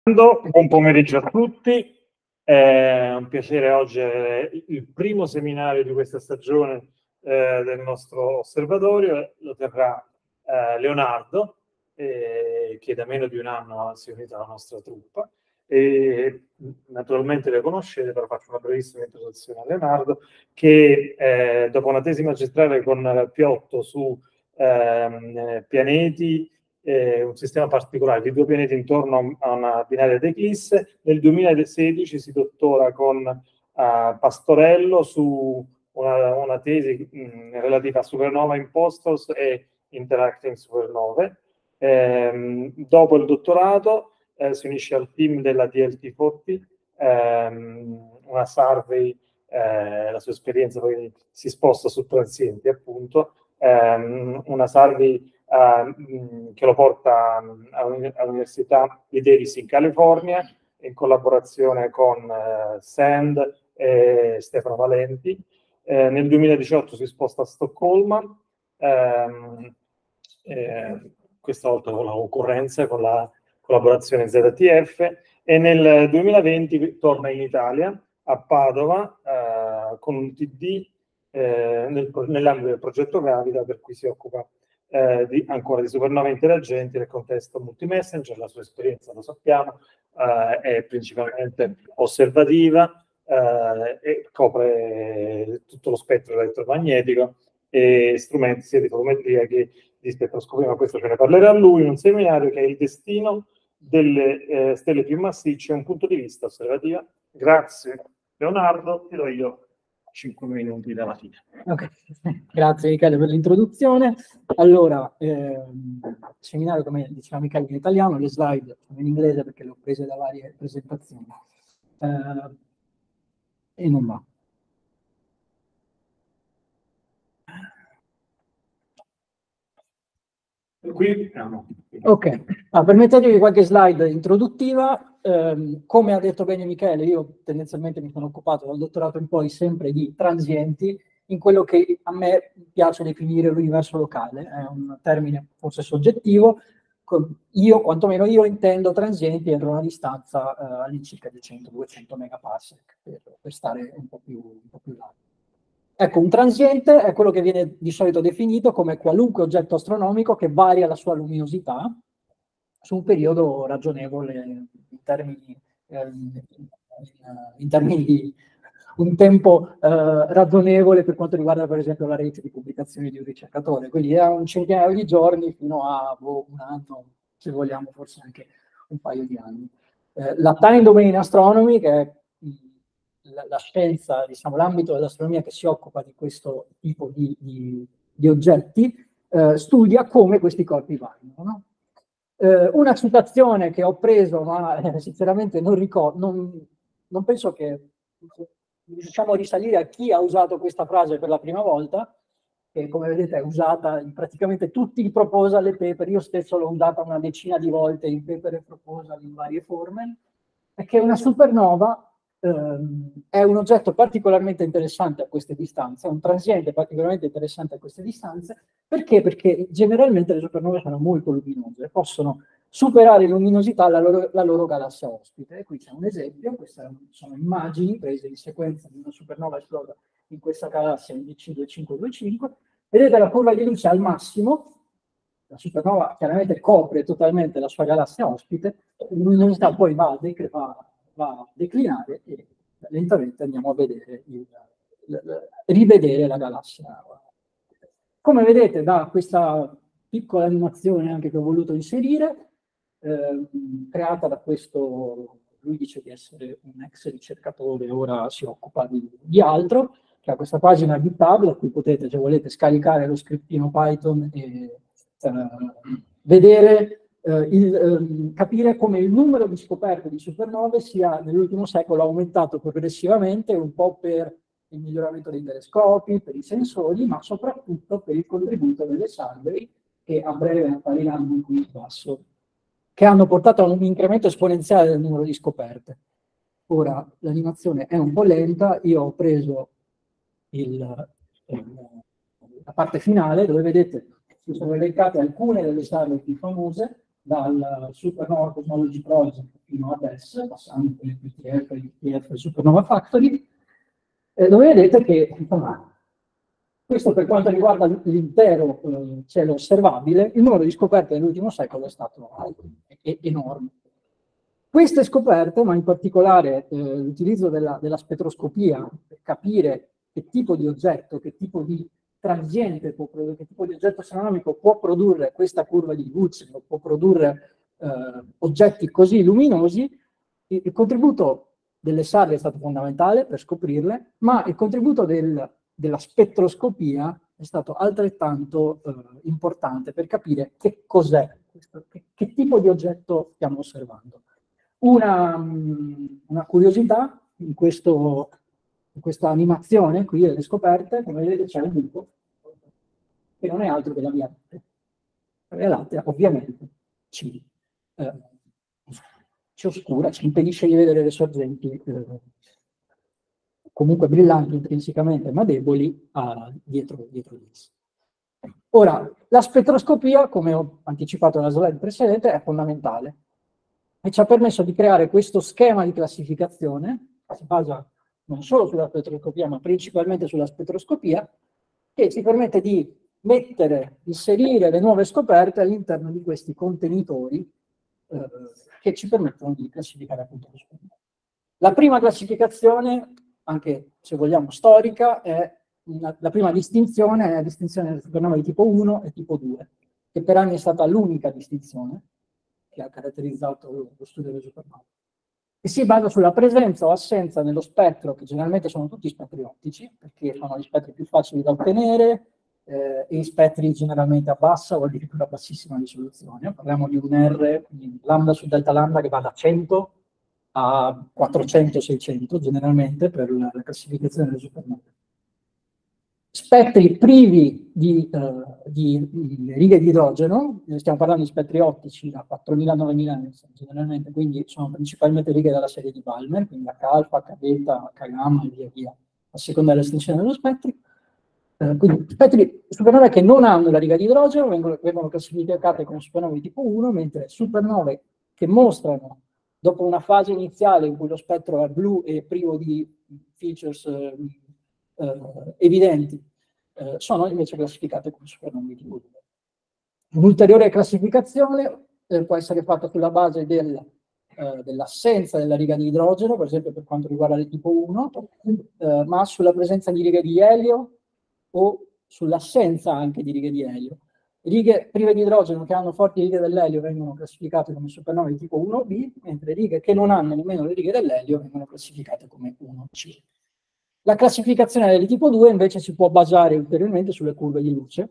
Buon pomeriggio a tutti, è un piacere oggi avere il primo seminario di questa stagione del nostro osservatorio. Lo terrà Leonardo, che da meno di un anno si è unito alla nostra truppa. E, naturalmente le conoscete, però faccio una brevissima introduzione a Leonardo, che dopo una tesi magistrale con Piotto su pianeti, un sistema particolare di due pianeti intorno a una binaria d'eclisse. Nel 2016 si dottora con Pastorello su una tesi relativa a supernova impostors e interacting supernove. Dopo il dottorato si unisce al team della DLT40, una survey, la sua esperienza poi si sposta su transienti, appunto, una survey che lo porta all'Università di Davis in California, in collaborazione con Sand e Stefano Valenti. Nel 2018 si sposta a Stoccolma, questa volta con la concorrenza, con la collaborazione ZTF, e nel 2020 torna in Italia, a Padova, con un TD nell'ambito del progetto Gravida, per cui si occupa ancora di supernove interagenti nel contesto multimessenger. La sua esperienza, lo sappiamo, è principalmente osservativa e copre tutto lo spettro elettromagnetico e strumenti sia di fotometria che di spettroscopia, ma questo ce ne parlerà lui in un seminario che è il destino delle stelle più massicce, un punto di vista osservativa. Grazie Leonardo, ti do io 5 minuti dalla fine. Okay. Grazie Michele per l'introduzione. Allora, il seminario, come diceva Michele, in italiano, le slide sono in inglese perché le ho prese da varie presentazioni. E non va. Qui no. Ok, permettetemi qualche slide introduttiva. Come ha detto bene Michele, io tendenzialmente mi sono occupato dal dottorato in poi sempre di transienti, in quello che a me piace definire l'universo locale. È un termine forse soggettivo. Quantomeno io intendo transienti entro una distanza all'incirca di 100-200 megaparsec, per stare un po' più largo. Ecco, un transiente è quello che viene di solito definito come qualunque oggetto astronomico che varia la sua luminosità su un periodo ragionevole in termini di un tempo ragionevole per quanto riguarda per esempio la rete di pubblicazioni di un ricercatore, quindi da un centinaio di giorni fino a un anno, se vogliamo forse anche un paio di anni. La Time Domain Astronomy, che è la scienza, diciamo, l'ambito dell'astronomia che si occupa di questo tipo di oggetti, studia come questi corpi variano, no? Una citazione che ho preso, ma sinceramente non penso che, diciamo, risalire a chi ha usato questa frase per la prima volta, che come vedete è usata in praticamente tutti i proposal e paper. Io stesso l'ho usata una decina di volte in paper e proposal in varie forme, è che una supernova è un oggetto particolarmente interessante a queste distanze, è un transiente particolarmente interessante a queste distanze. Perché? Perché generalmente le supernove sono molto luminose, possono superare in luminosità la loro galassia ospite. E qui c'è un esempio, queste sono immagini prese in sequenza di una supernova esplosa in questa galassia NGC 2525. Vedete la curva di luce al massimo, la supernova chiaramente copre totalmente la sua galassia ospite, la luminosità poi va a declinare e lentamente andiamo a vedere rivedere la galassia. Come vedete da questa piccola animazione anche che ho voluto inserire, creata da questo, lui dice di essere un ex ricercatore, ora si occupa di altro, che ha questa pagina GitHub da cui potete, se volete, scaricare lo scriptino Python e vedere, capire come il numero di scoperte di supernove sia nell'ultimo secolo aumentato progressivamente, un po' per il miglioramento dei telescopi, per i sensori, ma soprattutto per il contributo delle survey che a breve appariranno qui in basso, che hanno portato a un incremento esponenziale del numero di scoperte. Ora, l'animazione è un po' lenta, io ho preso la parte finale, dove vedete si sono elencate alcune delle survey più famose, dal Supernova Cosmology Project fino ad adesso, passando per il PTF, il ITF e il Supernova Factory, dove vedete che, insomma, questo per quanto riguarda l'intero cielo osservabile, il numero di scoperte nell'ultimo secolo è stato enorme. Queste scoperte, ma in particolare l'utilizzo della spettroscopia per capire che tipo di oggetto, che tipo di transiente, che tipo di oggetto astronomico può produrre questa curva di luce, o può produrre oggetti così luminosi, il contributo delle SAR è stato fondamentale per scoprirle, ma il contributo della spettroscopia è stato altrettanto importante per capire che cos'è, che tipo di oggetto stiamo osservando. Una curiosità in questa animazione qui delle scoperte, come vedete c'è un buco che non è altro che la Via Lattea. La Via Lattea ovviamente ci oscura, ci impedisce di vedere le sorgenti comunque brillanti intrinsecamente ma deboli dietro di esse. Ora, la spettroscopia, come ho anticipato nella slide precedente, è fondamentale e ci ha permesso di creare questo schema di classificazione, che si basa non solo sulla spettroscopia, ma principalmente sulla spettroscopia, che ci permette di inserire le nuove scoperte all'interno di questi contenitori che ci permettono di classificare appunto lo supernova. La prima classificazione, anche se vogliamo storica, la prima distinzione è la distinzione del supernova di tipo 1 e tipo 2, che per anni è stata l'unica distinzione che ha caratterizzato lo studio delle supernove. E si basa sulla presenza o assenza nello spettro, che generalmente sono tutti spettri ottici, perché sono gli spettri più facili da ottenere, e gli spettri generalmente a bassa o addirittura a bassissima risoluzione. Parliamo di un R, quindi lambda su delta lambda, che va da 100 a 400-600 generalmente per la classificazione delle supernove. Spettri privi di righe di idrogeno, stiamo parlando di spettri ottici da 4.000-9.000 generalmente, quindi sono principalmente righe della serie di Balmer, quindi H-alfa, H-beta, H-gamma e via via, a seconda dell'estensione dello spettro. Quindi spettri supernove che non hanno la riga di idrogeno vengono classificate come supernove di tipo 1, mentre supernove che mostrano, dopo una fase iniziale in cui lo spettro è blu e privo di features evidenti, sono invece classificate come supernove di tipo 2. Un'ulteriore classificazione può essere fatta sulla base dell'assenza della riga di idrogeno, per esempio per quanto riguarda il tipo 1, ma sulla presenza di righe di elio o sull'assenza anche di righe di elio. Righe prive di idrogeno che hanno forti righe dell'elio vengono classificate come supernove di tipo 1b, mentre righe che non hanno nemmeno le righe dell'elio vengono classificate come 1c. La classificazione del tipo 2 invece si può basare ulteriormente sulle curve di luce.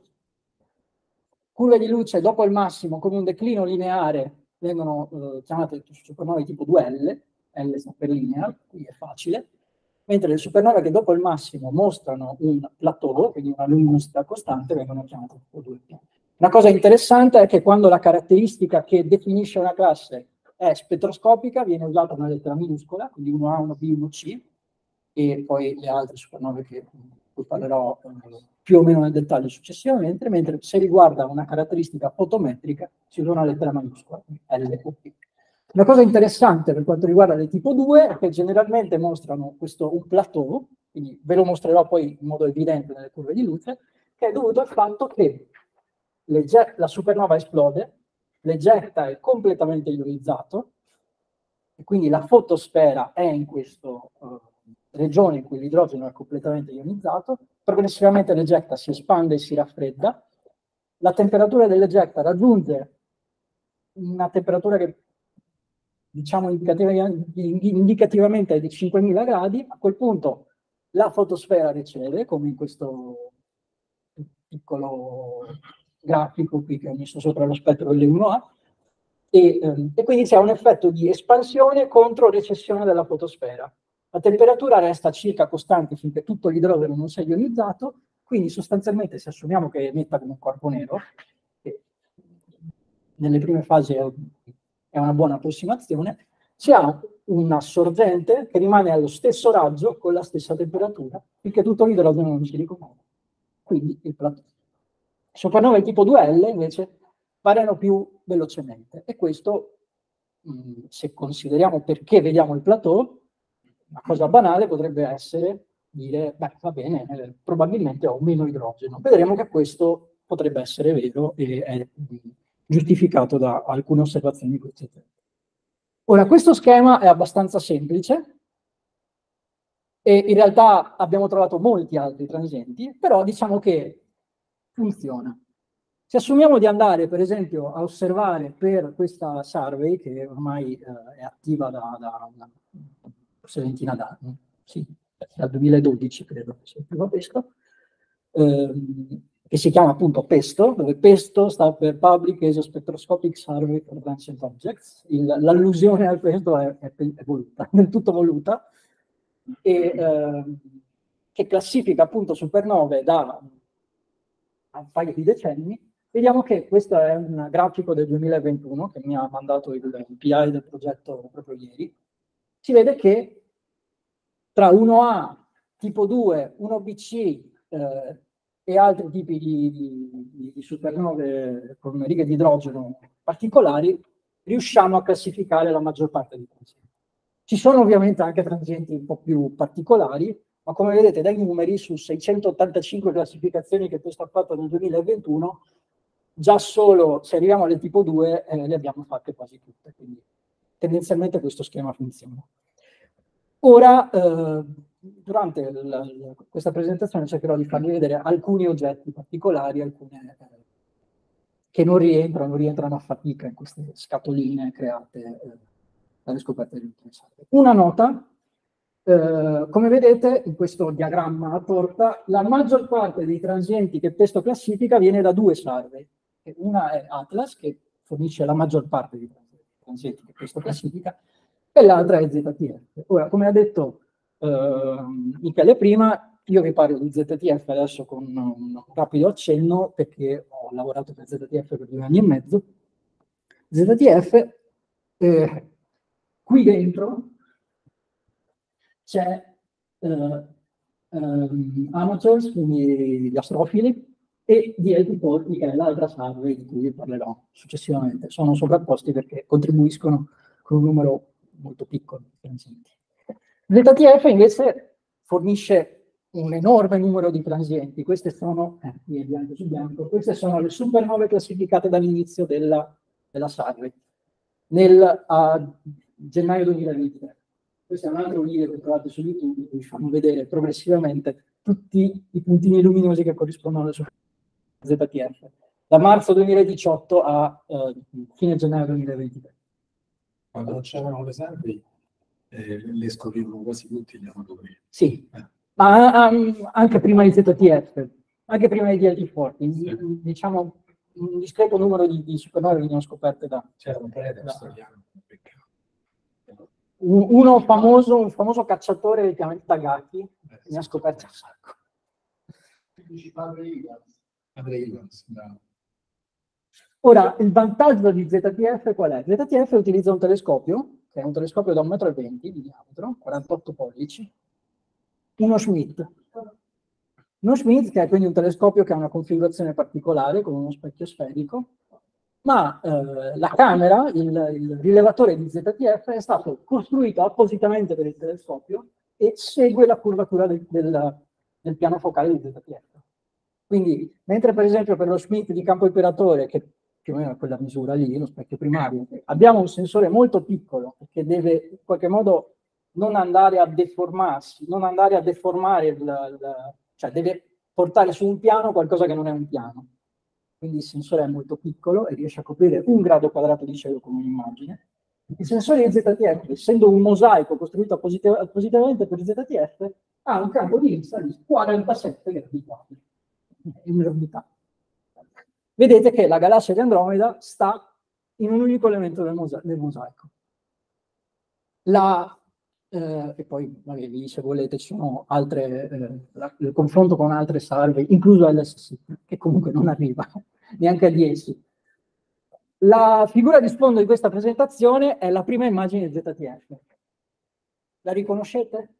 Curve di luce dopo il massimo con un declino lineare vengono chiamate supernove tipo 2L, L sta per linear, quindi è facile, mentre le supernove che dopo il massimo mostrano un plateau, quindi una luminosità costante, vengono chiamate tipo 2P. Una cosa interessante è che quando la caratteristica che definisce una classe è spettroscopica, viene usata una lettera minuscola, quindi 1A, 1B, 1C, e poi le altre supernove che poi parlerò più o meno nel dettaglio successivamente, mentre se riguarda una caratteristica fotometrica si usa una lettera maiuscola, L o P. Una cosa interessante per quanto riguarda le tipo 2 è che generalmente mostrano un plateau, quindi ve lo mostrerò poi in modo evidente nelle curve di luce, che è dovuto al fatto che la supernova esplode, l'egetta è completamente ionizzato, e quindi la fotosfera è in questa regione in cui l'idrogeno è completamente ionizzato, progressivamente l'egetta si espande e si raffredda, la temperatura dell'egetta raggiunge una temperatura che diciamo indicativamente è di 5.000 gradi, a quel punto la fotosfera recede, come in questo piccolo grafico qui che ho messo sopra lo spettro dell'E1A, e quindi c'è un effetto di espansione contro recessione della fotosfera. La temperatura resta circa costante finché tutto l'idrogeno non si è ionizzato, quindi sostanzialmente se assumiamo che emetta come un corpo nero, che nelle prime fasi è una buona approssimazione, si ha una sorgente che rimane allo stesso raggio con la stessa temperatura finché tutto l'idrogeno non si ricompone. Quindi il plateau. Supernove tipo 2L invece variano più velocemente. E questo, se consideriamo perché vediamo il plateau, una cosa banale potrebbe essere dire, beh, va bene, probabilmente ho meno idrogeno. Vedremo che questo potrebbe essere vero e è giustificato da alcune osservazioni di questo tipo. Ora, questo schema è abbastanza semplice e in realtà abbiamo trovato molti altri transienti, però diciamo che funziona. Se assumiamo di andare, per esempio, a osservare per questa survey, che ormai è attiva da una ventina d'anni, sì, dal 2012 credo che sia più questo, che si chiama appunto PESTO, dove PESTO sta per Public Esospectroscopic Survey for Transient Objects. L'allusione al PESTO è voluta, del tutto voluta, e che classifica appunto supernove da un paio di decenni. Vediamo che questo è un grafico del 2021 che mi ha mandato il PI del progetto proprio ieri. Si vede che tra 1A, tipo 2, 1BC e altri tipi di supernove con righe di idrogeno particolari, riusciamo a classificare la maggior parte dei transienti. Ci sono ovviamente anche transienti un po' più particolari, ma come vedete dai numeri, su 685 classificazioni che questo ha fatto nel 2021, già solo se arriviamo alle tipo 2 le abbiamo fatte quasi tutte, quindi tendenzialmente questo schema funziona. Ora, durante questa presentazione cercherò di farvi vedere alcuni oggetti particolari, alcune che non rientrano a fatica in queste scatoline create dalle scoperte degli ultimi secoli. Una nota, come vedete in questo diagramma a torta, la maggior parte dei transienti che PESTO classifica viene da due survey. Una è Atlas, che fornisce la maggior parte dei transienti che PESTO classifica, e l'altra è ZTF. Ora, come ha detto Michele prima, io vi parlo di ZTF adesso con un rapido accenno, perché ho lavorato per ZTF per 2 anni e mezzo. ZTF, qui dentro c'è Amateurs, quindi gli astrofili, e DLT4, che è l'altra survey di cui vi parlerò successivamente. Sono sovrapposti perché contribuiscono con un numero molto piccolo di transienti. ZTF invece fornisce un enorme numero di transienti. Queste sono, bianco su bianco, queste sono le supernove classificate dall'inizio della survey, a gennaio 2023. Questo è un altro video che trovate su YouTube, dove vi fanno vedere progressivamente tutti i puntini luminosi che corrispondono alle ZTF, da marzo 2018 a fine gennaio 2023. Quando c'erano le survey, le scoprivano quasi tutti gli amatori. Sì, ma anche prima di ZTF, anche prima di DLT4, Sì. diciamo un discreto numero di supernove venivano scoperte da... C'era un prete australiano, un famoso cacciatore dei pianeti Tagaki ne ha scoperto un sacco. Padre Evans, Ora, il vantaggio di ZTF qual è? ZTF utilizza un telescopio, che è un telescopio da 1,20 m di diametro, 48 pollici, uno Schmidt. Uno Schmidt, che è quindi un telescopio che ha una configurazione particolare, con uno specchio sferico, ma la camera, il rilevatore di ZTF, è stato costruito appositamente per il telescopio e segue la curvatura del piano focale di ZTF. Quindi, mentre per esempio per lo Schmidt di campo operatore, che più o meno è quella misura lì, lo specchio primario, abbiamo un sensore molto piccolo, che deve in qualche modo non andare a deformarsi, non andare a deformare, cioè deve portare su un piano qualcosa che non è un piano. Quindi il sensore è molto piccolo e riesce a coprire 1 grado quadrato di cielo con un'immagine. Il sensore di ZTF, essendo un mosaico costruito appositamente per ZTF, ha un campo di vista di 47 gradi quadri. Enormità. Vedete che la galassia di Andromeda sta in un unico elemento del mosaico. E poi magari se volete ci sono altre, il confronto con altre survey, incluso LSC, che comunque non arriva neanche a 10. La figura di sfondo di questa presentazione è la prima immagine di ZTF. La riconoscete?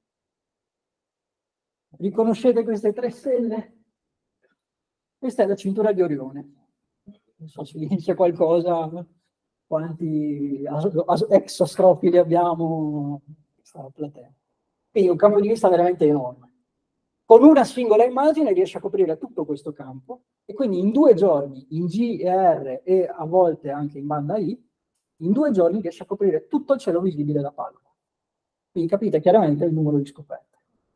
Riconoscete queste 3 stelle? Questa è la cintura di Orione. non so se vi dice qualcosa, quanti exostrofili abbiamo in questa platea. Quindi un campo di vista veramente enorme. Con una singola immagine riesce a coprire tutto questo campo e quindi in 2 giorni, in G e R e a volte anche in banda I, in 2 giorni riesce a coprire tutto il cielo visibile da Palma. Quindi capite chiaramente il numero di scoperte.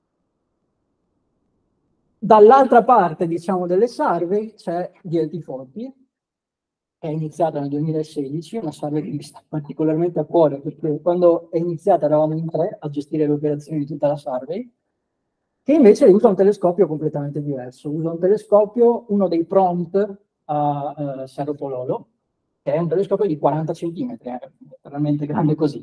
Dall'altra parte, diciamo, delle survey c'è DLT40, che è iniziata nel 2016, una survey che mi sta particolarmente a cuore, perché quando è iniziata eravamo in 3 a gestire le operazioni di tutta la survey, che invece usa un telescopio completamente diverso. Usa un telescopio, uno dei prompt a Cerro Pololo, che è un telescopio di 40 cm, veramente grande così.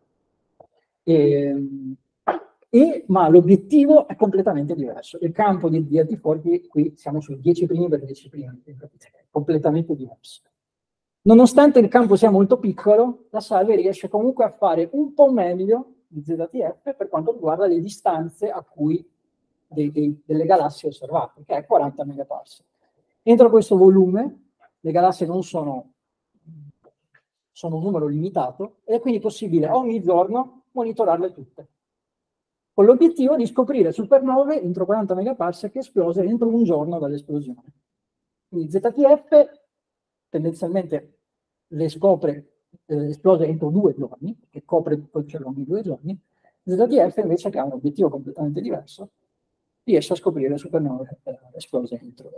Ma l'obiettivo è completamente diverso. Il campo di DLT40, qui siamo sui 10 primi per 10 primi, è completamente diverso. Nonostante il campo sia molto piccolo, la survey riesce comunque a fare un po' meglio di ZTF per quanto riguarda le distanze a cui delle galassie osservate, che è 40 megaparsec. Entro questo volume le galassie non sono un numero limitato ed è quindi possibile ogni giorno monitorarle tutte, con l'obiettivo di scoprire supernove entro 40 megaparsec esplose entro un giorno dall'esplosione. Quindi ZTF tendenzialmente le scopre esplose entro 2 giorni, che copre tutto il cielo ogni 2 giorni. ZTF invece, che ha un obiettivo completamente diverso, riesce a scoprire supernove esplose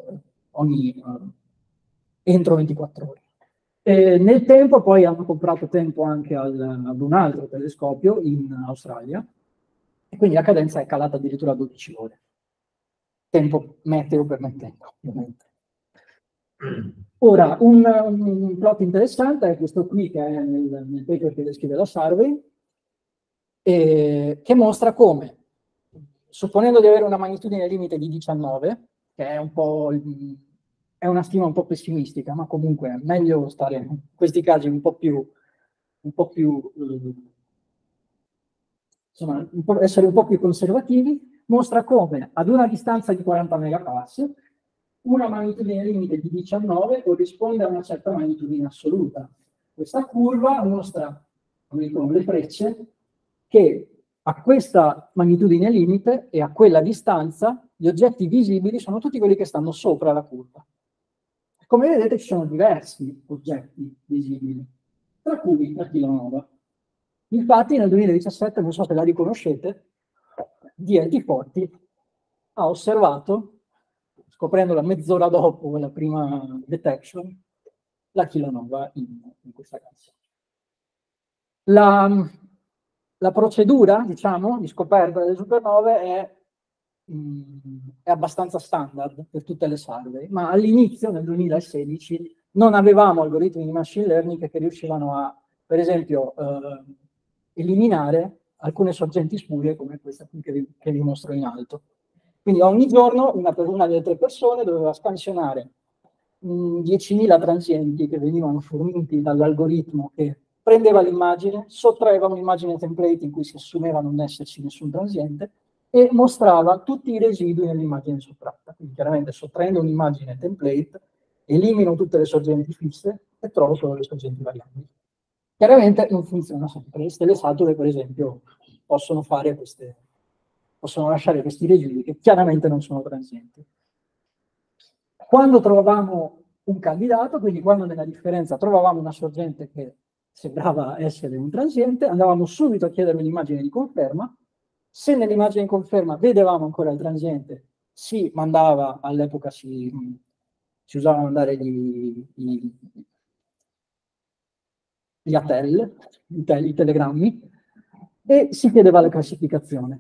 entro 24 ore. Nel tempo poi hanno comprato tempo anche ad un altro telescopio in Australia, e quindi la cadenza è calata addirittura a 12 ore. Tempo meteo permettendo, ovviamente. Ora, un plot interessante è questo qui, che è nel paper che descrive la survey, che mostra come, supponendo di avere una magnitudine limite di 19, che è è una stima un po' pessimistica, ma comunque è meglio stare in questi casi un po' più insomma, essere un po' più conservativi, mostra come ad una distanza di 40 megaparsec una magnitudine limite di 19 corrisponde a una certa magnitudine assoluta. Questa curva mostra, come dicono le frecce, che a questa magnitudine limite e a quella distanza gli oggetti visibili sono tutti quelli che stanno sopra la curva. Come vedete ci sono diversi oggetti visibili, tra cui la kilonova. Infatti nel 2017, non so se la riconoscete, DLT40 ha osservato, scoprendola mezz'ora dopo la prima detection, la kilonova in questa galassia. La procedura, diciamo, di scoperta delle supernove è abbastanza standard per tutte le survey, ma all'inizio, nel 2016, non avevamo algoritmi di machine learning che riuscivano a, per esempio, eliminare alcune sorgenti spurie come questa qui che vi mostro in alto. Quindi ogni giorno una delle 3 persone doveva scansionare 10.000 transienti che venivano forniti dall'algoritmo che prendeva l'immagine, sottraeva un'immagine template in cui si assumeva non esserci nessun transiente e mostrava tutti i residui nell'immagine sottratta. Quindi chiaramente sottraendo un'immagine template elimino tutte le sorgenti fisse e trovo solo le sorgenti variabili. Chiaramente non funziona sempre. Le stelle sature, per esempio, possono lasciare questi residui che chiaramente non sono transienti. Quando trovavamo un candidato, quindi quando nella differenza trovavamo una sorgente che sembrava essere un transiente, andavamo subito a chiedere un'immagine di conferma. Se nell'immagine di conferma vedevamo ancora il transiente, si mandava, all'epoca si usava mandare gli ATL, i telegrammi, e si chiedeva la classificazione.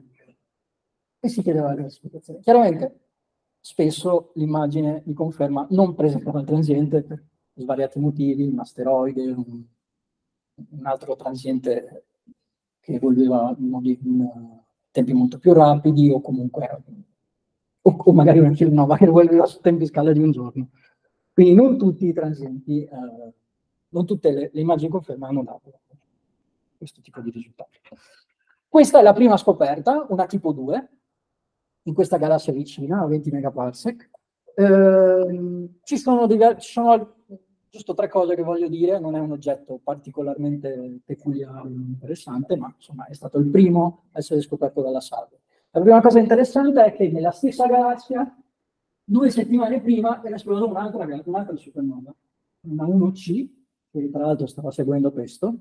Chiaramente, spesso l'immagine di conferma non presentava il transiente per svariati motivi, un asteroide, un altro transiente che evolveva in tempi molto più rapidi, o comunque o magari una kilonova che evolveva su tempi scala di un giorno. Quindi non tutti i transienti, non tutte le immagini di conferma hanno dato questo tipo di risultati. Questa è la prima scoperta, una tipo 2, in questa galassia vicina, a 20 megaparsec. Ci sono giusto 3 cose che voglio dire, non è un oggetto particolarmente peculiare, interessante, ma insomma è stato il primo a essere scoperto dalla salve. La prima cosa interessante è che nella stessa galassia, 2 settimane prima, era esplosa un'altra supernova, una 1C, che tra l'altro stava seguendo questo,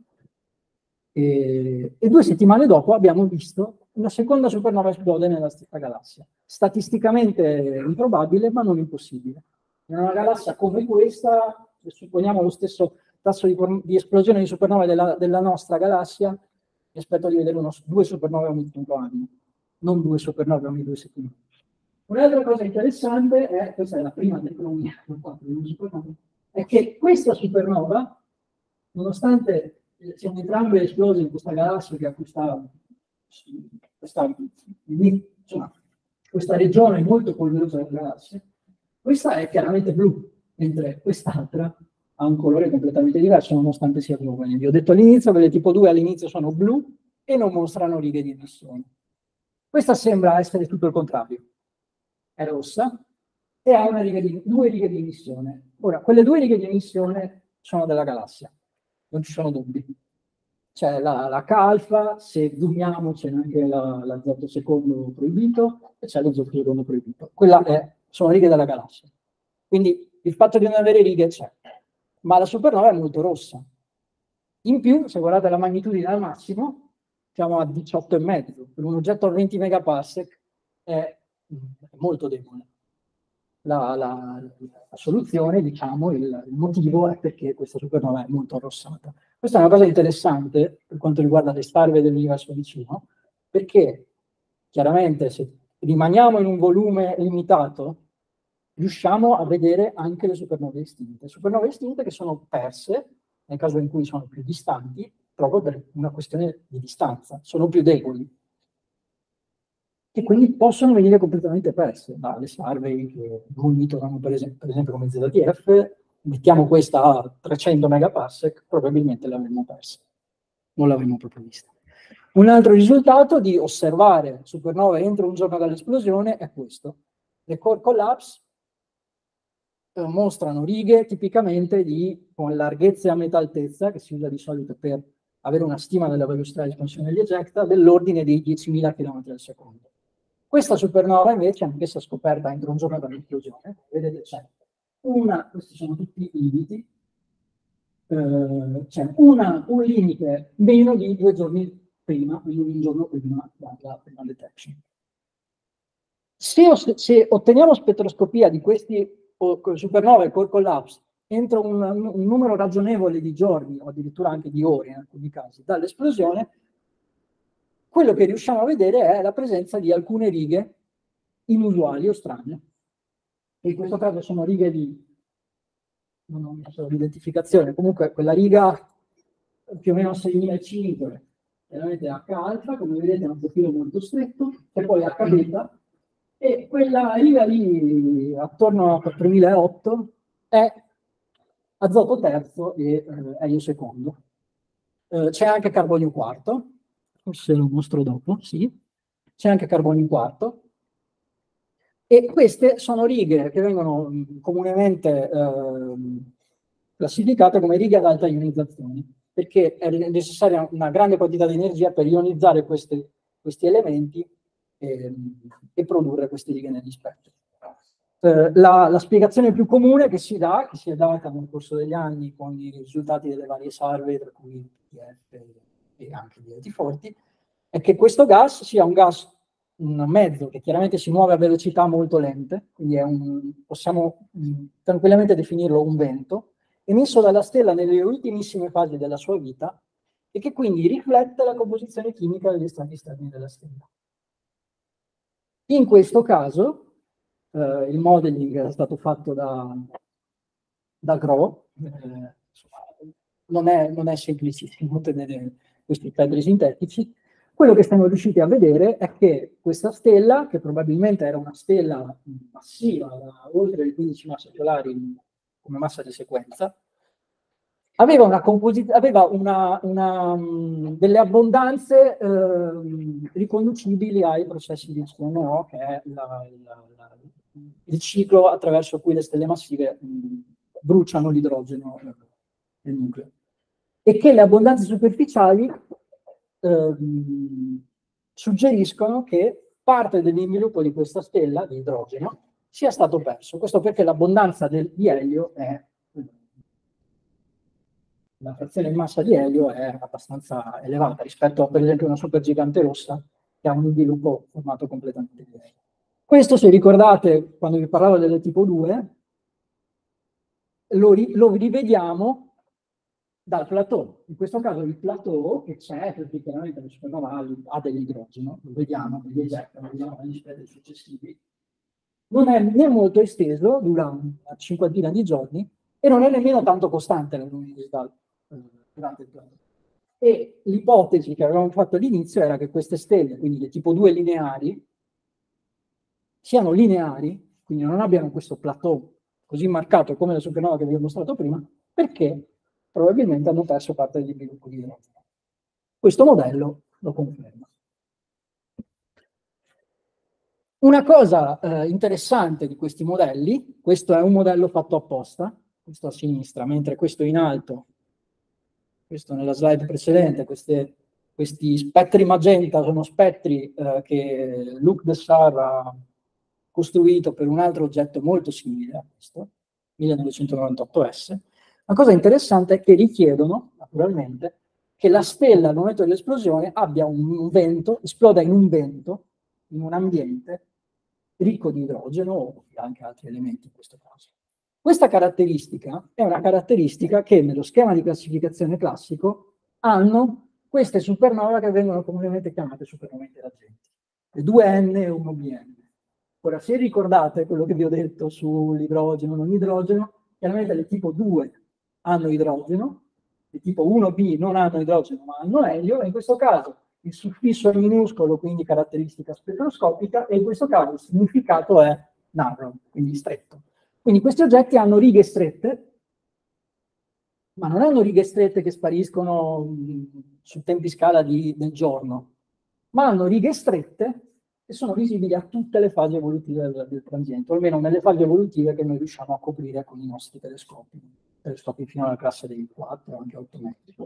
e 2 settimane dopo abbiamo visto una seconda supernova esplodere nella stessa galassia. Statisticamente improbabile, ma non impossibile. In una galassia come questa, se supponiamo lo stesso tasso di esplosione di supernove della nostra galassia, mi aspetto di vedere 2 supernove ogni 5 anni, non 2 supernove ogni 2 settimane. Un'altra cosa interessante è, questa è la prima tecnologia che ho fatto di una supernova, è che questa supernova, nonostante siamo entrambe esplose in questa galassia che ha questa regione molto polverosa della galassia, questa è chiaramente blu, mentre quest'altra ha un colore completamente diverso, nonostante sia giovane. Vi ho detto all'inizio che le tipo 2 all'inizio sono blu e non mostrano righe di emissione. Questa sembra essere tutto il contrario. È rossa e ha 2 righe di emissione. Ora, quelle 2 righe di emissione sono della galassia, non ci sono dubbi. C'è la K-alfa, se zoomiamo c'è anche l'azoto secondo proibito e c'è l'azoto secondo proibito. Sono righe della galassia. Quindi il fatto di non avere righe c'è, ma la supernova è molto rossa. In più, se guardate la magnitudine al massimo, siamo a 18,5. Per un oggetto a 20 megaparsec è molto debole. La soluzione, diciamo, il motivo è perché questa supernova è molto arrossata. Questa è una cosa interessante per quanto riguarda le starve dell'universo vicino, perché chiaramente se rimaniamo in un volume limitato, riusciamo a vedere anche le supernove estinte che sono perse, nel caso in cui sono più distanti, proprio per una questione di distanza, sono più deboli. E quindi possono venire completamente perse dalle survey che monitorano, per esempio come ZTF. Mettiamo questa a 300 megaparsec, probabilmente l'avremmo persa, non l'avremmo proprio vista. Un altro risultato di osservare supernove entro un giorno dall'esplosione è questo. Le core collapse mostrano righe tipicamente con larghezza a metà altezza, che si usa di solito per avere una stima della velocità di espansione degli ejecta, dell'ordine di 10.000 km al secondo. Questa supernova invece, anch'essa scoperta entro un giorno dall'esplosione, vedete c'è questi sono tutti i limiti, c'è un limite meno di 2 giorni prima, quindi un giorno prima dalla prima detection. Se otteniamo spettroscopia di questi supernove core collapse entro un numero ragionevole di giorni, o addirittura anche di ore in alcuni casi, dall'esplosione, quello che riusciamo a vedere è la presenza di alcune righe inusuali o strane. In questo caso sono righe non ho messo l'identificazione, comunque quella riga più o meno 6.500, chiaramente H-alfa, come vedete è un profilo molto stretto, e poi H-beta, e quella riga lì attorno a 4.008 è azoto terzo e elio secondo. C'è anche carbonio quarto, forse lo mostro dopo, sì. C'è anche carbonio quarto. E queste sono righe che vengono comunemente classificate come righe ad alta ionizzazione, perché è necessaria una grande quantità di energia per ionizzare questi elementi e produrre queste righe negli spettri. La spiegazione più comune che si è data nel corso degli anni con i risultati delle varie survey, tra cui TF e anche di reti forti, è che questo gas sia un mezzo che chiaramente si muove a velocità molto lente, quindi possiamo tranquillamente definirlo un vento, emesso dalla stella nelle ultimissime fasi della sua vita e che quindi riflette la composizione chimica degli strati esterni della stella. In questo caso il modeling era stato fatto da Gro, non è semplicissimo ottenere questi quadri sintetici. Quello che siamo riusciti a vedere è che questa stella, che probabilmente era una stella massiva, da oltre le 15 masse solari come massa di sequenza, aveva delle abbondanze riconducibili ai processi di CNO, che è il ciclo attraverso cui le stelle massive bruciano l'idrogeno nel nucleo. E che le abbondanze superficiali suggeriscono che parte dell'inviluppo di questa stella di idrogeno sia stato perso. Questo perché l'abbondanza di elio la frazione in massa di elio è abbastanza elevata rispetto a, per esempio, una supergigante rossa che ha un sviluppo formato completamente diverso. Questo, se ricordate, quando vi parlavo delle tipo 2, lo rivediamo dal plateau. In questo caso il plateau, che c'è, perché chiaramente la supernova ha dell'idrogeno, lo vediamo, lo vediamo negli spettri successivi, non è né molto esteso, dura una cinquantina di giorni, e non è nemmeno tanto costante la luminosità durante il giorno. E l'ipotesi che avevamo fatto all'inizio era che queste stelle, quindi le tipo 2 lineari, siano lineari, quindi non abbiano questo plateau così marcato come la supernova che vi ho mostrato prima, perché probabilmente hanno perso parte degli sviluppi di idrogeno. Questo modello lo conferma. Una cosa interessante di questi modelli, questo è un modello fatto apposta, questo a sinistra, mentre questo in alto, questo nella slide precedente, questi spettri magenta sono spettri che Luc Dessart ha costruito per un altro oggetto molto simile a questo, 1998S. Una cosa interessante è che richiedono, naturalmente, che la stella al momento dell'esplosione abbia un vento, esploda in un vento, in un ambiente ricco di idrogeno o anche altri elementi in questo caso. Questa caratteristica è una caratteristica che nello schema di classificazione classico hanno queste supernova che vengono comunemente chiamate supernova interagenti, le 2N e 1BN. Ora, se ricordate quello che vi ho detto sull'idrogeno, non idrogeno, chiaramente le tipo 2 hanno idrogeno, le tipo 1B non hanno idrogeno ma hanno elio, e in questo caso il suffisso è minuscolo, quindi caratteristica spettroscopica, e in questo caso il significato è narrow, quindi stretto. Quindi questi oggetti hanno righe strette, ma non hanno righe strette che spariscono su tempi scala del giorno, ma hanno righe strette che sono visibili a tutte le fasi evolutive del transiente, o almeno nelle fasi evolutive che noi riusciamo a coprire con i nostri telescopi fino alla classe dei 4, anche 8 metri.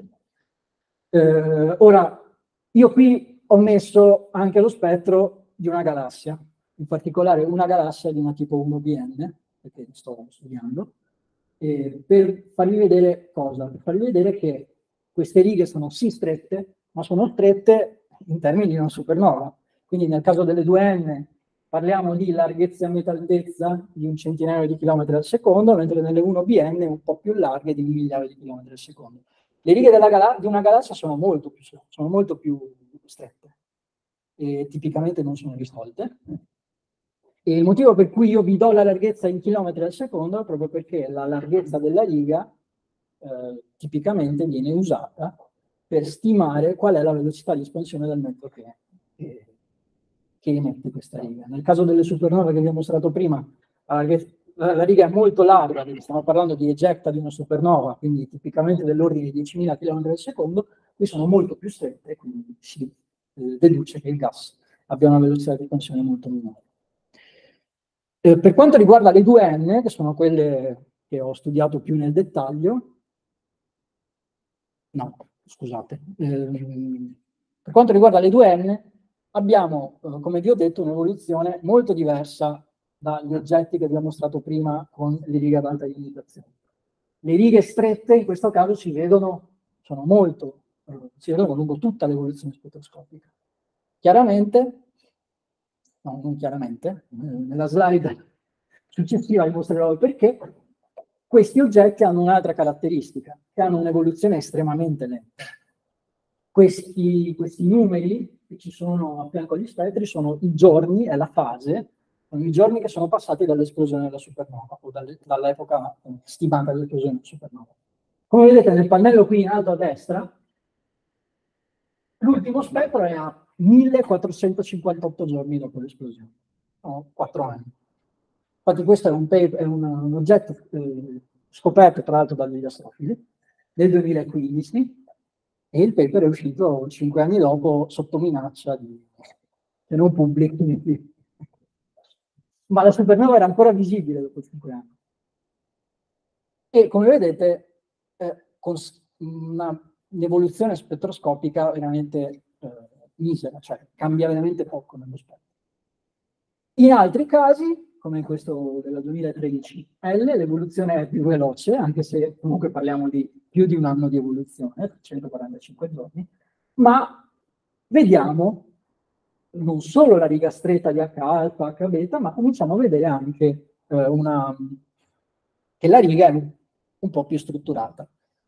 Ora, io qui ho messo anche lo spettro di una galassia, in particolare una galassia di una tipo 1BN, perché sto studiando, per farvi vedere cosa? Per farvi vedere che queste righe sono sì strette, ma sono strette in termini di una supernova. Quindi nel caso delle 2N parliamo di larghezza e metaldezza di un centinaio di chilometri al secondo, mentre nelle 1BN un po' più larghe di un migliaio di chilometri al secondo. Le righe di una galassia sono molto più strette e tipicamente non sono risolte. E il motivo per cui io vi do la larghezza in chilometri al secondo è proprio perché la larghezza della riga tipicamente viene usata per stimare qual è la velocità di espansione del mezzo che emette questa riga. Nel caso delle supernove che vi ho mostrato prima, la riga è molto larga, perché stiamo parlando di ejecta di una supernova, quindi tipicamente dell'ordine di 10.000 km al secondo, qui sono molto più strette, quindi si deduce che il gas abbia una velocità di espansione molto minore. Per quanto riguarda le 2N, che sono quelle che ho studiato più nel dettaglio, no, scusate, per quanto riguarda le 2N, abbiamo, come vi ho detto, un'evoluzione molto diversa dagli oggetti che vi ho mostrato prima con le righe ad alta ionizzazione. Le righe strette, in questo caso, si vedono lungo tutta l'evoluzione spettroscopica. Chiaramente, no, non chiaramente, nella slide successiva vi mostrerò il perché, questi oggetti hanno un'altra caratteristica, che hanno un'evoluzione estremamente lenta. Questi numeri che ci sono a fianco agli spettri sono i giorni, è la fase, sono i giorni che sono passati dall'esplosione della supernova, o dall'epoca stimata dell'esplosione della supernova. Come vedete nel pannello qui in alto a destra, l'ultimo spettro è a 1458 giorni dopo l'esplosione, 4 anni. Infatti questo è un oggetto scoperto tra l'altro dagli astrofili nel 2015, e il paper è uscito 5 anni dopo sotto minaccia se non pubblichi. Ma la supernova era ancora visibile dopo 5 anni. E come vedete, con un'evoluzione spettroscopica veramente misera, cioè cambia veramente poco nello spettro. In altri casi, come in questo della 2013L, l'evoluzione è più veloce, anche se comunque parliamo di più di un anno di evoluzione, 145 giorni, ma vediamo non solo la riga stretta di H-alfa, H-beta, ma cominciamo a vedere anche che la riga è un po' più strutturata.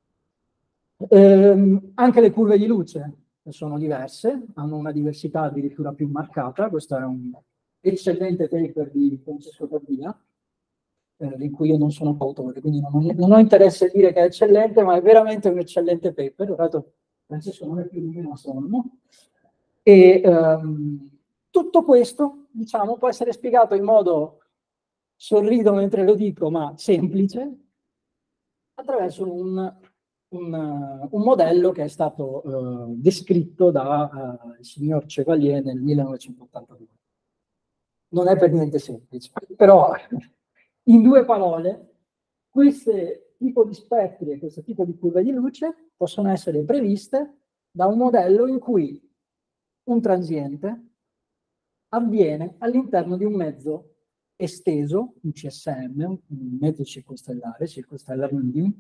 Anche le curve di luce sono diverse, hanno una diversità addirittura più marcata. Questo è un eccellente paper di Francesco Pavia, in cui io non sono autore, quindi non ho interesse a dire che è eccellente, ma è veramente un eccellente paper. Tra l'altro Francesco non è più di meno astronomo. E tutto questo, diciamo, può essere spiegato in modo, sorrido mentre lo dico, ma semplice, attraverso un modello che è stato descritto dal signor Chevalier nel 1982. Non è per niente semplice, però in due parole, questo tipo di spettri e questo tipo di curve di luce possono essere previste da un modello in cui un transiente avviene all'interno di un mezzo esteso, un CSM, un mezzo circostellare, circostellar medium,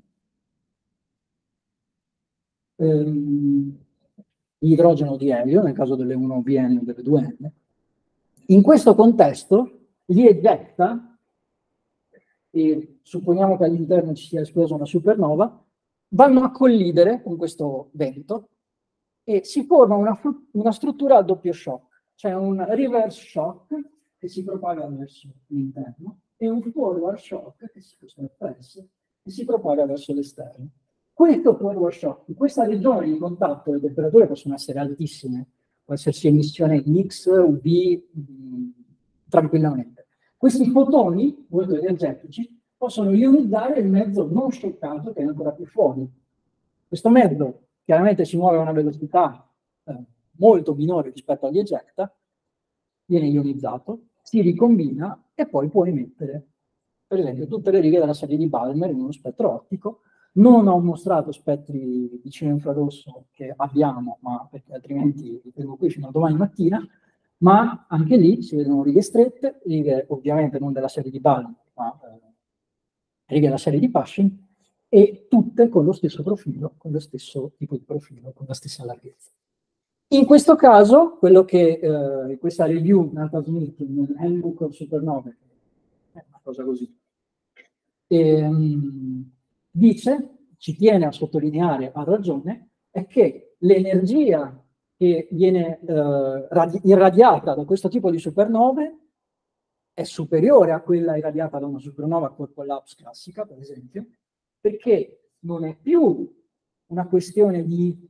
di idrogeno o di elio, nel caso delle 1VN o delle 2N. In questo contesto li ejetta, e supponiamo che all'interno ci sia esplosa una supernova, vanno a collidere con questo vento e si forma una struttura a doppio shock, cioè un reverse shock che si propaga verso l'interno e un forward shock che si propaga verso l'esterno. Questo forward shock, questa regione di contatto, le temperature possono essere altissime, può esserci emissione X, UV, tranquillamente. Questi fotoni, molto energetici, possono ionizzare il mezzo non scioccato che è ancora più fuori. Questo mezzo chiaramente si muove a una velocità molto minore rispetto agli ejecta, viene ionizzato, si ricombina e poi può emettere, per esempio, tutte le righe della serie di Balmer in uno spettro ottico. Non ho mostrato spettri di cielo infrarosso che abbiamo, ma perché altrimenti li tengo qui fino a domani mattina, ma anche lì si vedono righe strette, righe ovviamente non della serie di Balmer, ma righe della serie di Paschen, e tutte con lo stesso profilo, con lo stesso tipo di profilo, con la stessa larghezza. In questo caso, quello che questa review nata Smith nel Handbook of Supernove, è una cosa così, dice, ci tiene a sottolineare, ha ragione, è che l'energia che viene irradiata da questo tipo di supernove è superiore a quella irradiata da una supernova core collapse classica, per esempio, perché non è più una questione di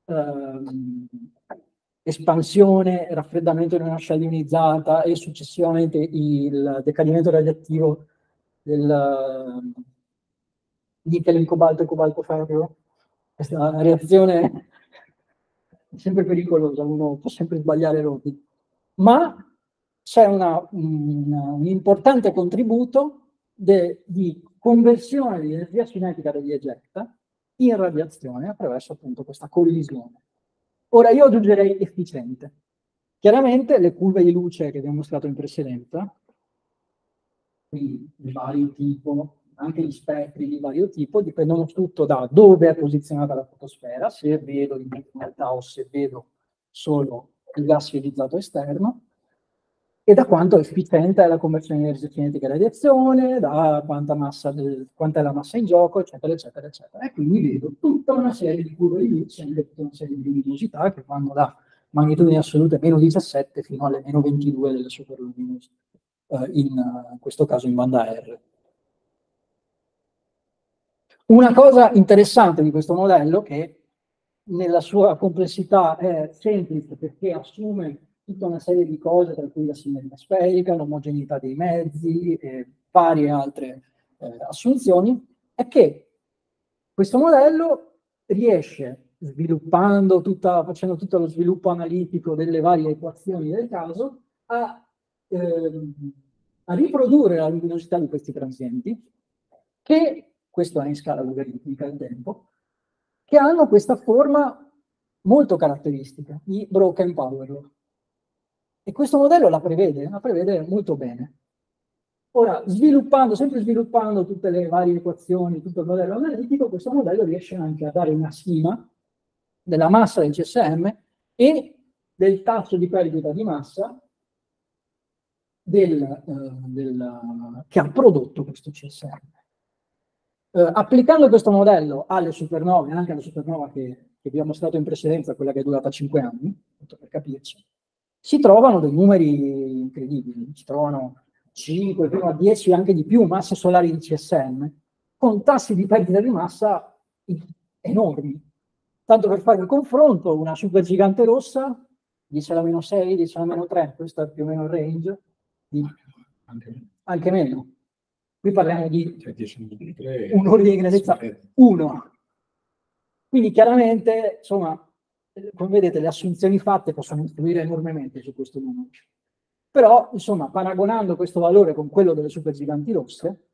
espansione, raffreddamento di una cella ionizzata e successivamente il decadimento radioattivo del nickel in cobalto e cobalto ferro. Questa è una reazione sempre pericolosa, uno può sempre sbagliare l'ordine, ma c'è un importante contributo di conversione di energia cinetica degli ejecta in radiazione attraverso appunto questa collisione. Ora io aggiungerei efficiente. Chiaramente le curve di luce che abbiamo mostrato in precedenza, quindi di vario tipo, anche gli spettri di vario tipo, dipendono tutto da dove è posizionata la fotosfera, se vedo in realtà o se vedo solo il gas ionizzato esterno, e da quanto efficiente è la conversione di energia cinetica e radiazione, da quanta è la massa in gioco, eccetera, eccetera, eccetera. E quindi vedo tutta una serie di curve di luce, tutta una serie di luminosità che vanno da magnitudini assolute meno 17 fino alle meno 22 delle superluminosità, in questo caso in banda R. Una cosa interessante di questo modello, che nella sua complessità è semplice perché assume tutta una serie di cose, tra cui la simmetria sferica, l'omogeneità dei mezzi e varie altre assunzioni, è che questo modello riesce, facendo tutto lo sviluppo analitico delle varie equazioni del caso, a riprodurre la luminosità di questi transienti, che questo è in scala logaritmica del tempo, che hanno questa forma molto caratteristica di broken power law. E questo modello la prevede molto bene. Ora, sempre sviluppando tutte le varie equazioni, tutto il modello analitico, questo modello riesce anche a dare una stima della massa del CSM e del tasso di perdita di massa che ha prodotto questo CSM. Applicando questo modello alle supernove, anche alla supernova che abbiamo mostrato in precedenza, quella che è durata 5 anni, per capirci, si trovano dei numeri incredibili, si trovano 5, fino a 10, anche di più, masse solari di CSM, con tassi di perdita di massa enormi. Tanto per fare un confronto, una supergigante rossa, 10 alla meno 6, 10 alla meno 3, questo è più o meno il range, anche meno. Qui parliamo di un ordine di grandezza 1. Quindi chiaramente, insomma, come vedete, le assunzioni fatte possono influire enormemente su questo numero. Però, insomma, paragonando questo valore con quello delle supergiganti rosse,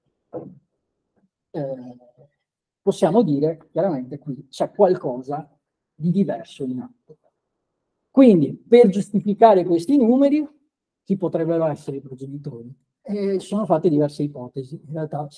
possiamo dire chiaramente qui c'è qualcosa di diverso in atto. Quindi, per giustificare questi numeri, chi potrebbero essere i progenitori? Sono fatte diverse ipotesi. In realtà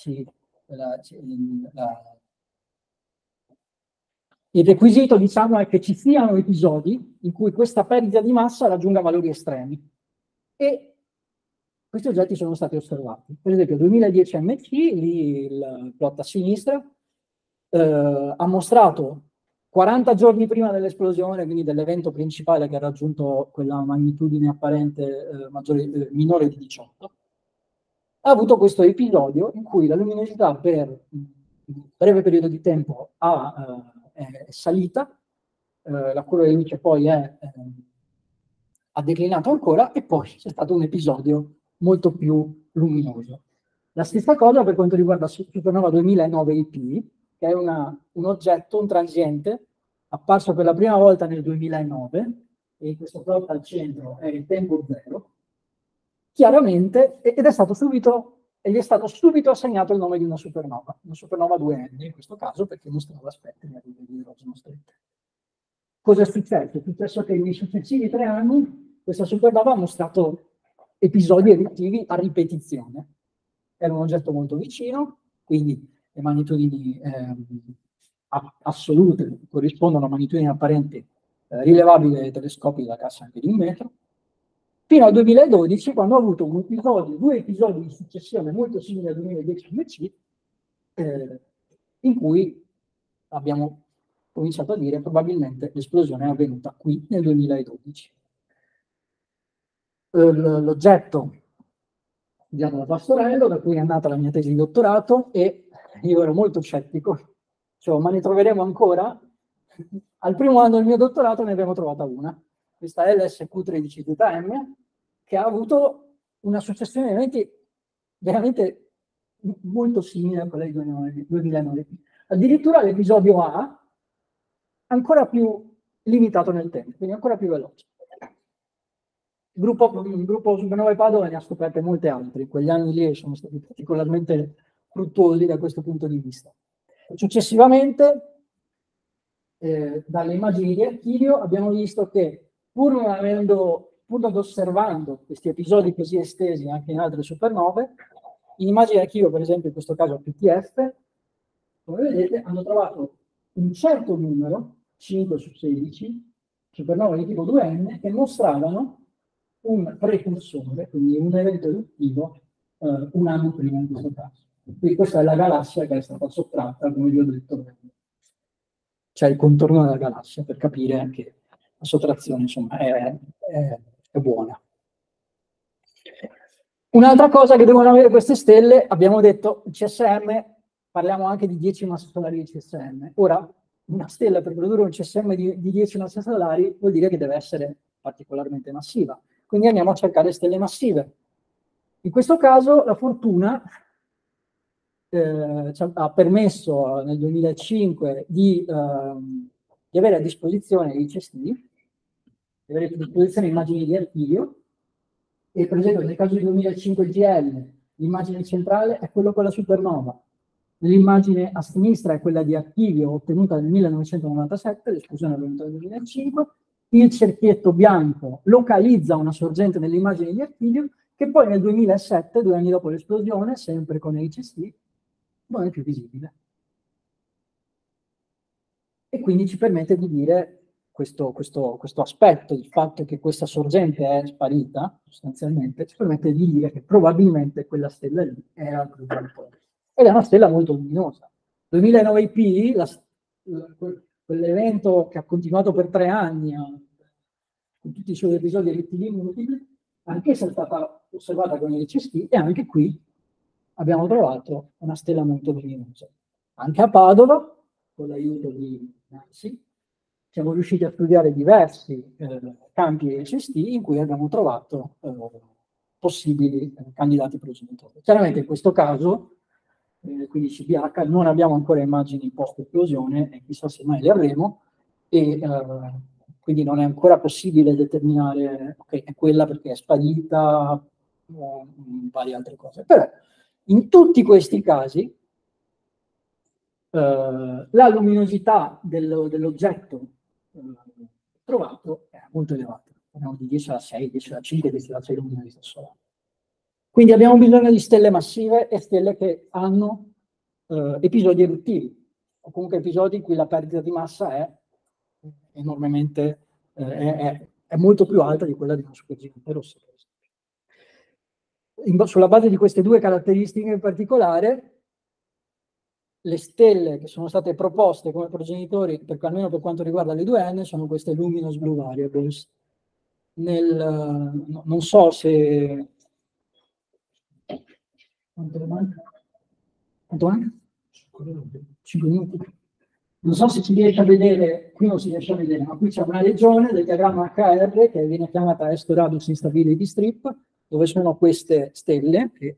il requisito, diciamo, è che ci siano episodi in cui questa perdita di massa raggiunga valori estremi. E questi oggetti sono stati osservati. Per esempio, 2010 MC, lì il plot a sinistra, ha mostrato 40 giorni prima dell'esplosione, quindi dell'evento principale che ha raggiunto quella magnitudine apparente minore di 18, ha avuto questo episodio in cui la luminosità per un breve periodo di tempo è salita, la curva di luce poi ha declinato ancora e poi c'è stato un episodio molto più luminoso. La stessa cosa per quanto riguarda Supernova 2009 IP, che è un oggetto, un transiente, apparso per la prima volta nel 2009, e questo plot al centro è il tempo zero, chiaramente, ed gli è stato subito assegnato il nome di una supernova 2N in questo caso, perché mostrava spettri a livello di idrogeno strette. Cosa è successo? È successo che nei successivi 3 anni questa supernova ha mostrato episodi eruttivi a ripetizione. Era un oggetto molto vicino, quindi le magnitudini assolute corrispondono a magnitudini apparenti rilevabili dai telescopi della cassa anche di 1 metro, fino al 2012, quando ha avuto 2 episodi di successione molto simili al 2010 MC, in cui abbiamo cominciato a dire che probabilmente l'esplosione è avvenuta qui nel 2012. L'oggetto studiato da Pastorello, da cui è nata la mia tesi di dottorato, e io ero molto scettico, cioè, ma ne troveremo ancora? Al primo anno del mio dottorato ne abbiamo trovata una, questa LSQ13θm, che ha avuto una successione di eventi veramente molto simile a quella di 2009. Addirittura l'episodio A ancora più limitato nel tempo, quindi ancora più veloce. Il gruppo Supernova Padova ne ha scoperte molte altre, in quegli anni lì sono stati particolarmente fruttuosi da questo punto di vista. Successivamente, dalle immagini di archivio, abbiamo visto che pur non osservando questi episodi così estesi anche in altre supernove, in immagini di archivio, per esempio in questo caso PTF, come vedete, hanno trovato un certo numero, 5 su 16, supernove di tipo 2N, che mostravano un precursore, quindi un evento eruttivo, un anno prima in questo caso. Quindi questa è la galassia che è stata sottratta, come vi ho detto, cioè il contorno della galassia, per capire che la sottrazione insomma è buona. Un'altra cosa che devono avere queste stelle, abbiamo detto, il CSM, parliamo anche di 10 masse solari di CSM. Ora, una stella per produrre un CSM di 10 masse solari vuol dire che deve essere particolarmente massiva. Quindi andiamo a cercare stelle massive. In questo caso la fortuna ci ha permesso nel 2005 di avere a disposizione i cestini, di avere a disposizione immagini di archivio, e per esempio nel caso del 2005 GL l'immagine centrale è quello con la supernova. L'immagine a sinistra è quella di Archivio ottenuta nel 1997, l'esplosione è avvenuta nel 2005. Il cerchietto bianco localizza una sorgente nell'immagine di Archivio che poi nel 2007, 2 anni dopo l'esplosione, sempre con HST, non è più visibile. E quindi ci permette di dire questo aspetto, il fatto che questa sorgente è sparita, sostanzialmente, ci permette di dire che probabilmente quella stella lì era il Club. Ed è una stella molto luminosa. 2009P, quell'evento che ha continuato per 3 anni, con tutti i suoi episodi elettivi multipli, anch'essa è stata osservata con il CST e anche qui abbiamo trovato una stella molto luminosa. Anche a Padova, con l'aiuto di Nancy, siamo riusciti a studiare diversi campi HST in cui abbiamo trovato possibili candidati progenitori. Chiaramente in questo caso, quindi CBH, non abbiamo ancora immagini post-esplosione e chissà se mai le avremo, e quindi non è ancora possibile determinare, ok, è quella perché è sparita o varie altre cose. Però in tutti questi casi la luminosità dell'oggetto trovato è molto elevata, parliamo di 10 alla 6, 10 alla 5, 10 alla 6 luminosità solare. Quindi abbiamo bisogno di stelle massive e stelle che hanno episodi eruttivi, o comunque episodi in cui la perdita di massa è enormemente, è molto più alta di quella di una supergigante rossa. Sulla base di queste 2 caratteristiche in particolare, le stelle che sono state proposte come progenitori, almeno per quanto riguarda le 2N, sono queste luminous blue variables. Non so se... Quanto manca? 5 minuti. Non so se si riesce a vedere, qui non si riesce a vedere, ma qui c'è una regione del diagramma HR che viene chiamata Est-Radius Instability Strip, dove sono queste stelle, che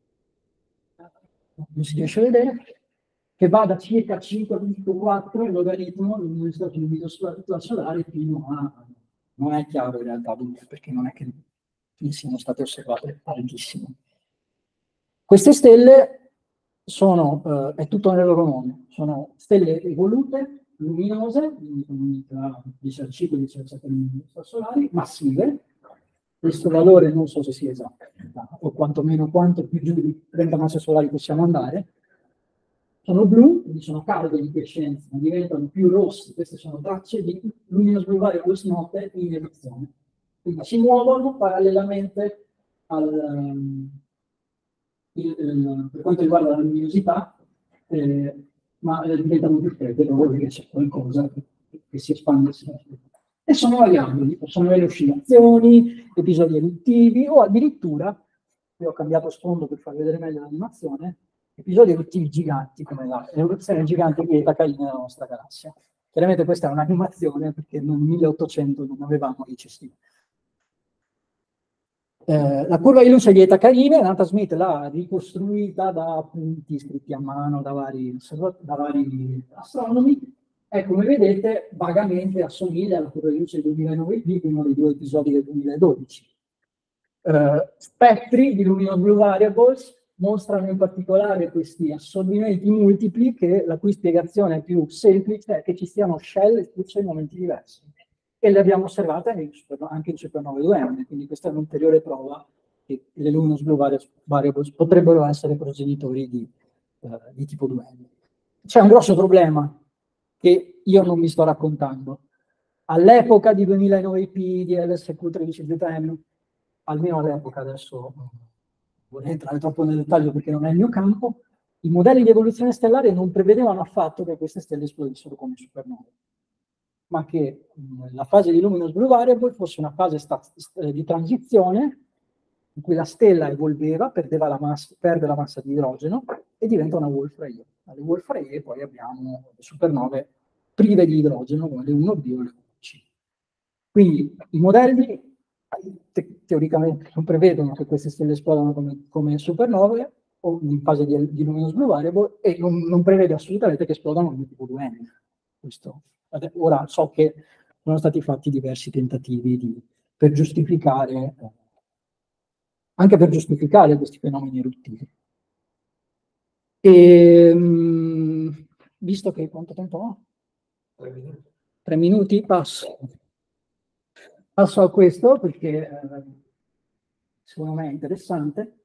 non si riesce a vedere, che va da circa 5,4 il logaritmo dell'università solare fino a, non è chiaro in realtà perché non è che siano state osservate tantissimo. Queste stelle sono, è tutto nel loro nome, sono stelle evolute, luminose, quindi tra 10 al 5 e 10 al 7 università solari, massive. Questo valore non so se sia esatto, o quantomeno quanto più giù di 30 masse solari possiamo andare. Sono blu, quindi sono calde di quiescenza, ma diventano più rossi. Queste sono tracce di luminous blue variables note in eruzione. Quindi si muovono parallelamente per quanto riguarda la luminosità, ma diventano più fredde proprio perché c'è qualcosa che si espande. E sono variabili, possono avere oscillazioni, episodi eruttivi o addirittura, io ho cambiato sfondo per far vedere meglio l'animazione, episodi eruttivi giganti come l'eruzione gigante di Eta Caine nella nostra galassia. Chiaramente questa è un'animazione perché nel 1800 non avevamo ICST. La curva di luce di Eta Caine, Nathan Smith l'ha ricostruita da appunti scritti a mano da vari astronomi, e come vedete vagamente assomiglia alla curva di luce del 2009P, uno dei 2 episodi del 2012. Spettri di luminous blue variables mostrano in particolare questi assorbimenti multipli, la cui spiegazione più semplice è che ci siano shell espulse in momenti diversi. E le abbiamo osservate anche in supernove 2M, quindi questa è un'ulteriore prova che le luminous blue variables potrebbero essere progenitori di tipo 2M. C'è un grosso problema che io non mi sto raccontando. All'epoca di 2009P, di LSQ13ZM, almeno all'epoca, adesso vorrei entrare troppo nel dettaglio perché non è il mio campo, i modelli di evoluzione stellare non prevedevano affatto che queste stelle esplodessero come supernove, ma che la fase di luminous blue variable fosse una fase di transizione in cui la stella evolveva, perde la massa di idrogeno e diventa una Wolf-Rayet. Dalle Wolf-Rayet poi abbiamo le supernove prive di idrogeno come le 1B o le 1C. Quindi i modelli teoricamente non prevedono che queste stelle esplodano come supernove o in fase di luminous blue variable, e non prevede assolutamente che esplodano come tipo 2N. Ora so che sono stati fatti diversi tentativi per giustificare, anche per giustificare questi fenomeni eruttivi. Visto che quanto tempo ho? 3 minuti. 3 minuti, passo a questo perché secondo me è interessante.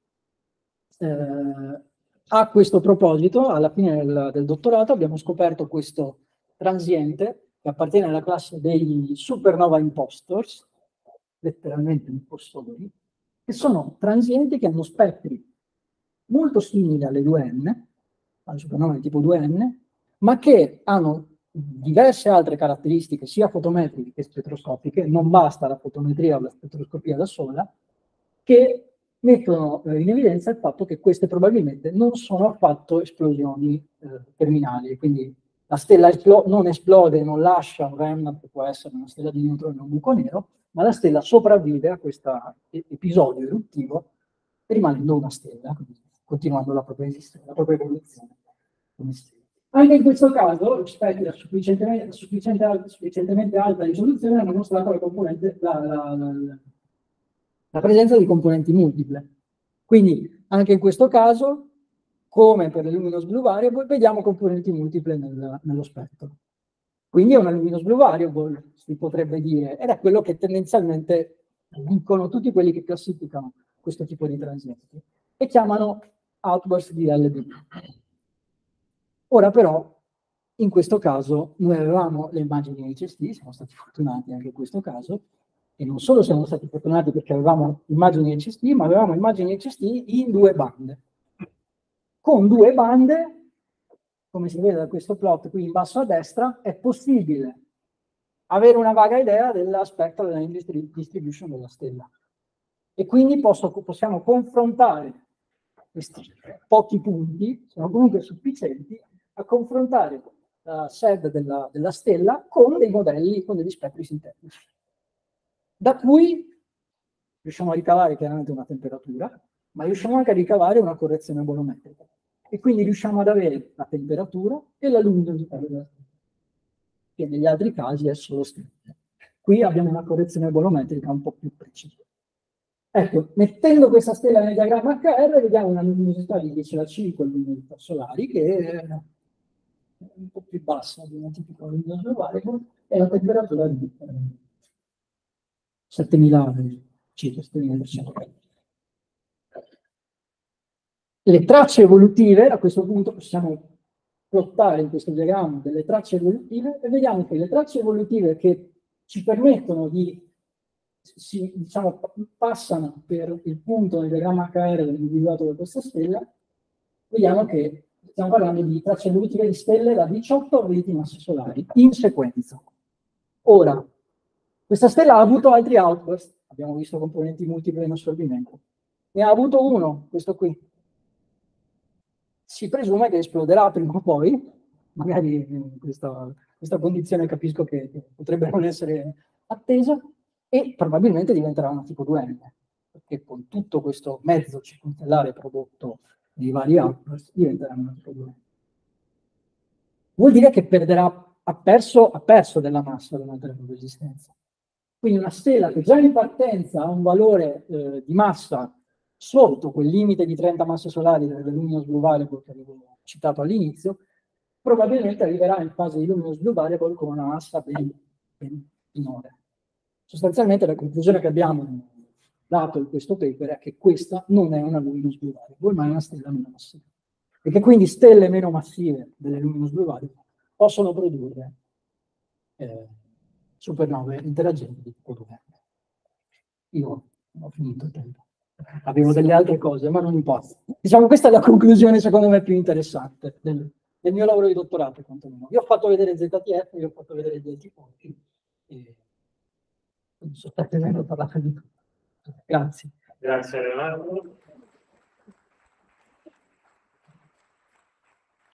A questo proposito, alla fine del dottorato abbiamo scoperto questo transiente che appartiene alla classe dei supernova impostors, letteralmente impostori, che sono transienti che hanno spettri molto simili alle 2N, alle supernova di tipo 2N, ma che hanno diverse altre caratteristiche, sia fotometriche che spettroscopiche, non basta la fotometria o la spettroscopia da sola, che mettono in evidenza il fatto che queste probabilmente non sono affatto esplosioni terminali, quindi la stella non esplode, non lascia un remnant che può essere una stella di neutroni o un buco nero, ma la stella sopravvive a questo episodio eruttivo rimanendo una stella, continuando la propria esistenza, la propria evoluzione come stella. Anche in questo caso, gli spettri a sufficientemente alta risoluzione hanno mostrato la presenza di componenti multiple. Quindi anche in questo caso, come per le luminous blue variable, vediamo componenti multiple nello spettro. Quindi è una luminous blue variable, si potrebbe dire, ed è quello che tendenzialmente dicono tutti quelli che classificano questo tipo di transienti e chiamano outburst di LB. Ora però, in questo caso, noi avevamo le immagini HST, siamo stati fortunati anche in questo caso, e non solo siamo stati fortunati perché avevamo immagini HST, ma avevamo immagini HST in 2 bande. Con 2 bande, come si vede da questo plot qui in basso a destra, è possibile avere una vaga idea dell'aspetto della distribution della stella. E quindi possiamo confrontare questi pochi punti, sono comunque sufficienti, a confrontare la SED della stella con dei modelli, con degli spettri sintetici. Da cui riusciamo a ricavare chiaramente una temperatura, ma riusciamo anche a ricavare una correzione bolometrica. E quindi riusciamo ad avere la temperatura e la luminosità della stella, che negli altri casi è solo stella. Qui abbiamo una correzione bolometrica un po' più precisa. Ecco, mettendo questa stella nel diagramma HR vediamo una luminosità di 10⁵ luminosità solari, che è un po' più bassa di una tipica luminosità variable, e la temperatura di 7000, circa 7300. Le tracce evolutive, a questo punto possiamo plottare in questo diagramma delle tracce evolutive e vediamo che le tracce evolutive che ci permettono di diciamo, passano per il punto nel diagramma HR individuato da questa stella, vediamo che stiamo parlando di tracce evolutive di stelle da 18 orbiti massi solari in sequenza. Ora, questa stella ha avuto altri outburst, abbiamo visto componenti multipli in assorbimento, ne ha avuto uno, questo qui. Si presume che esploderà prima o poi, magari in questa condizione capisco che potrebbe non essere attesa, e probabilmente diventerà una tipo 2N, perché con tutto questo mezzo circonstellare prodotto nei vari outburst diventerà una tipo 2N. Vuol dire che ha perso della massa durante la propria esistenza. Quindi una stella che già in partenza ha un valore di massa sotto quel limite di 30 masse solari delle luminous blue variable che avevo citato all'inizio, probabilmente arriverà in fase di luminous blue variable con una massa ben minore. Sostanzialmente la conclusione che abbiamo dato in questo paper è che questa non è una luminous blue variable, ma è una stella meno massiva. E che quindi stelle meno massive delle luminous blue variable possono produrre supernove interagenti di tipo 2. Io ho finito il tempo. Avevo delle altre cose, ma non importa. Diciamo, questa è la conclusione, secondo me, più interessante del mio lavoro di dottorato, quantomeno. Io ho fatto vedere ZTF, io ho fatto vedere dei tipologi, e sostanzialmente ho parlato di tutto. Grazie. Grazie Leonardo.